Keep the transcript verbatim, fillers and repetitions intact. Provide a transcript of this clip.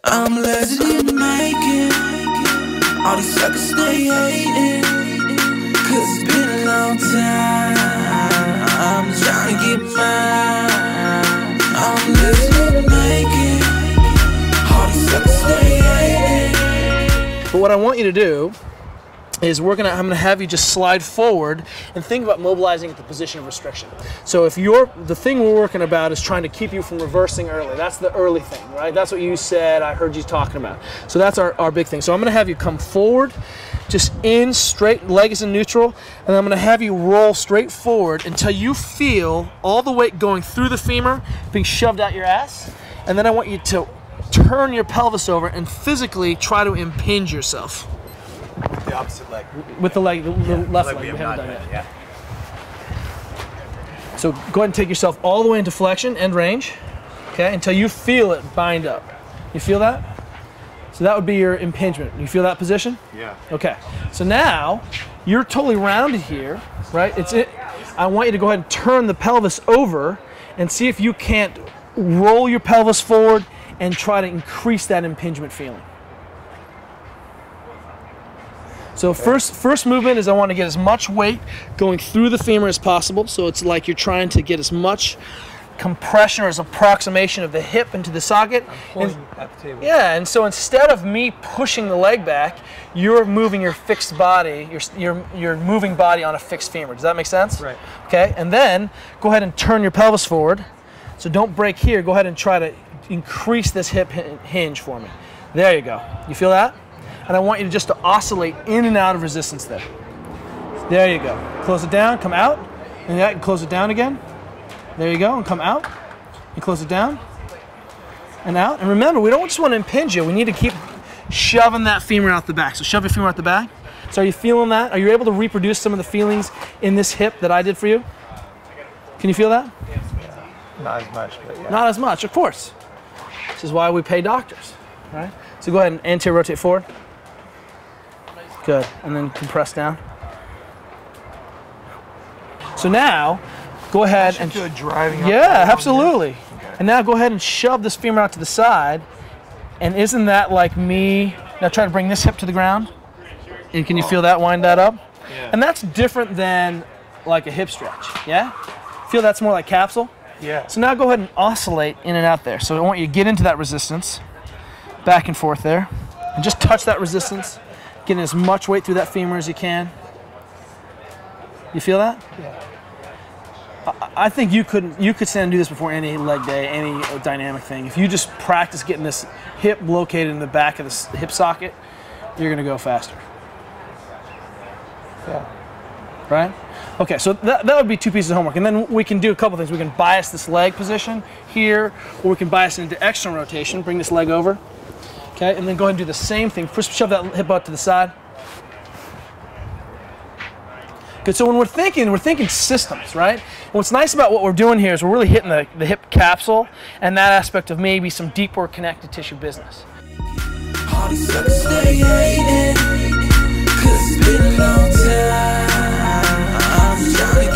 I'm a legend in the making. All these suckers stay hating, cause it's been a long time. I'm trying to get mine. I'm a legend in the making. All these suckers stay hating. But what I want you to do is we're gonna, I'm gonna have you just slide forward and think about mobilizing at the position of restriction. So if you're, the thing we're working about is trying to keep you from reversing early. That's the early thing, right? That's what you said, I heard you talking about. So that's our, our big thing. So I'm gonna have you come forward, just in, straight, leg is in neutral, and I'm gonna have you roll straight forward until you feel all the weight going through the femur, being shoved out your ass. And then I want you to turn your pelvis over and physically try to impinge yourself. The opposite leg. With the leg, the yeah, left like leg, we we have haven't not done done, yet. Yeah. So go ahead and take yourself all the way into flexion and range, okay, until you feel it bind up. You feel that? So that would be your impingement. You feel that position? Yeah. Okay. So now you're totally rounded here, right? It's it. I want you to go ahead and turn the pelvis over and see if you can't roll your pelvis forward and try to increase that impingement feeling. So first, first movement is I want to get as much weight going through the femur as possible. So it's like you're trying to get as much compression or as approximation of the hip into the socket. I'm pulling and, at the table. Yeah, and so instead of me pushing the leg back, you're moving your fixed body, your, your, your moving body on a fixed femur. Does that make sense? Right. Okay, and then go ahead and turn your pelvis forward. So don't break here. Go ahead and try to increase this hip hinge for me. There you go. You feel that? And I want you to just to oscillate in and out of resistance there. There you go. Close it down, come out, and that, and close it down again. There you go, and come out, and close it down, and out. And remember, we don't just want to impinge you. We need to keep shoving that femur out the back. So shove your femur out the back. So are you feeling that? Are you able to reproduce some of the feelings in this hip that I did for you? Can you feel that? Not as much, but yeah. Not as much, of course. This is why we pay doctors, right? So go ahead and anterior rotate forward. Good, and then compress down. So now, go ahead and do a driving. yeah, absolutely. Okay. And now go ahead and shove this femur out to the side. And isn't that like me? Now try to bring this hip to the ground. And can you feel that? Wind that up. Yeah. And that's different than like a hip stretch. Yeah. Feel that's more like capsule. Yeah. So now go ahead and oscillate in and out there. So I want you to get into that resistance, back and forth there, and just touch that resistance. Getting as much weight through that femur as you can. You feel that? Yeah. I, I think you could you could stand and do this before any leg day, any dynamic thing. If you just practice getting this hip located in the back of the hip socket, you're going to go faster. Yeah. Right? Okay, so that, that would be two pieces of homework. And then we can do a couple things. We can bias this leg position here, or we can bias it into external rotation, bring this leg over. Okay, and then go ahead and do the same thing. Push, shove that hip out to the side. Good, so when we're thinking, we're thinking systems, right? And what's nice about what we're doing here is we're really hitting the, the hip capsule and that aspect of maybe some deeper connected tissue business. All these suckers stay hating, cause it's been a long time. I'm trying to